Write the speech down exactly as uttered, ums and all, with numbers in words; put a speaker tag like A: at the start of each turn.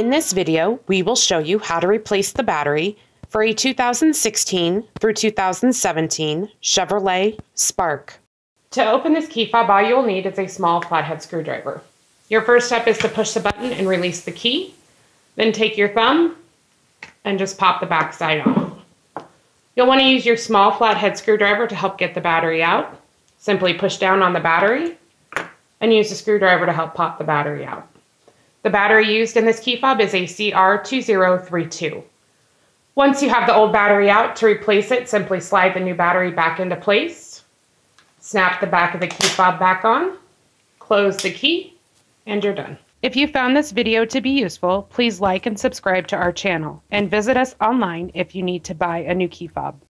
A: In this video, we will show you how to replace the battery for a two thousand sixteen through two thousand seventeen Chevrolet Spark. To open this key fob, all you'll need is a small flathead screwdriver. Your first step is to push the button and release the key. Then take your thumb and just pop the back side off. You'll want to use your small flathead screwdriver to help get the battery out. Simply push down on the battery and use the screwdriver to help pop the battery out. The battery used in this key fob is a C R two zero three two. Once you have the old battery out, to replace it, simply slide the new battery back into place, snap the back of the key fob back on, close the key, and you're done. If you found this video to be useful, please like and subscribe to our channel, and visit us online if you need to buy a new key fob.